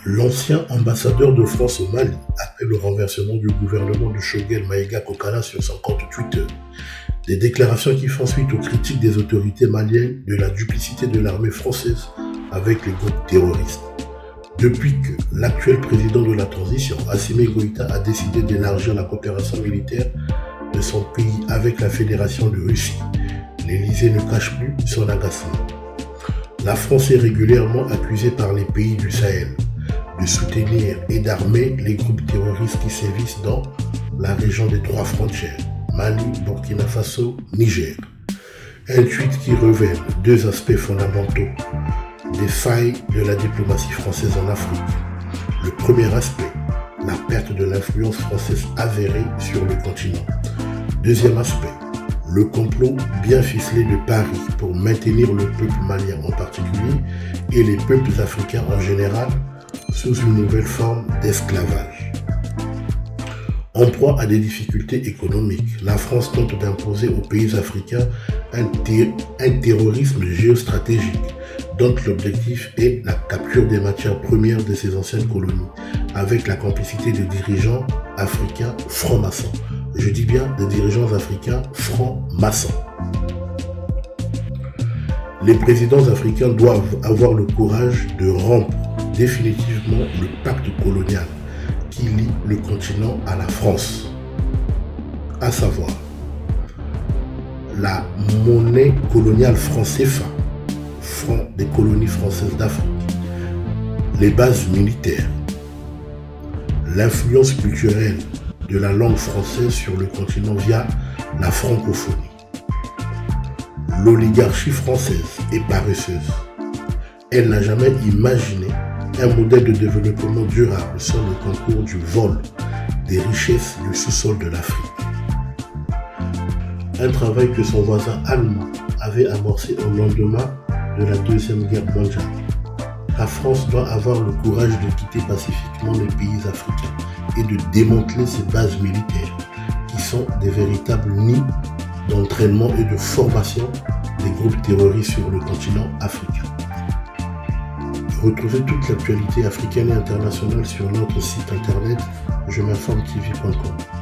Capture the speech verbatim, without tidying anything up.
L'ancien ambassadeur de France au Mali appelle au renversement du gouvernement de Choguel Maïga Kokana sur son compte Twitter. Des déclarations qui font suite aux critiques des autorités maliennes de la duplicité de l'armée française avec les groupes terroristes. Depuis que l'actuel président de la transition, Assimi Goïta, a décidé d'élargir la coopération militaire de son pays avec la Fédération de Russie, l'Élysée ne cache plus son agacement. La France est régulièrement accusée par les pays du Sahel de soutenir et d'armer les groupes terroristes qui sévissent dans la région des trois frontières, Mali, Burkina Faso, Niger. Un tweet qui révèle deux aspects fondamentaux des failles de la diplomatie française en Afrique. Le premier aspect, la perte de l'influence française avérée sur le continent. Deuxième aspect, le complot bien ficelé de Paris pour maintenir le peuple malien en particulier et les peuples africains en général sous une nouvelle forme d'esclavage. En proie à des difficultés économiques, la France tente d'imposer aux pays africains un, ter un terrorisme géostratégique dont l'objectif est la capture des matières premières de ces anciennes colonies avec la complicité des dirigeants africains francs-maçons. Je dis bien des dirigeants africains francs-maçons. Les présidents africains doivent avoir le courage de rompre définitivement le pacte colonial qui lie le continent à la France, à savoir la monnaie coloniale franc C F A, franc des colonies françaises d'Afrique, les bases militaires, l'influence culturelle de la langue française sur le continent via la francophonie. L'oligarchie française est paresseuse. Elle n'a jamais imaginé un modèle de développement durable sans le concours du vol des richesses du sous-sol de l'Afrique. Un travail que son voisin allemand avait amorcé au lendemain de la Deuxième Guerre mondiale. La France doit avoir le courage de quitter pacifiquement les pays africains et de démanteler ses bases militaires qui sont des véritables nids d'entraînement et de formation des groupes terroristes sur le continent africain. Retrouvez toute l'actualité africaine et internationale sur notre site internet je m'informe T V point com.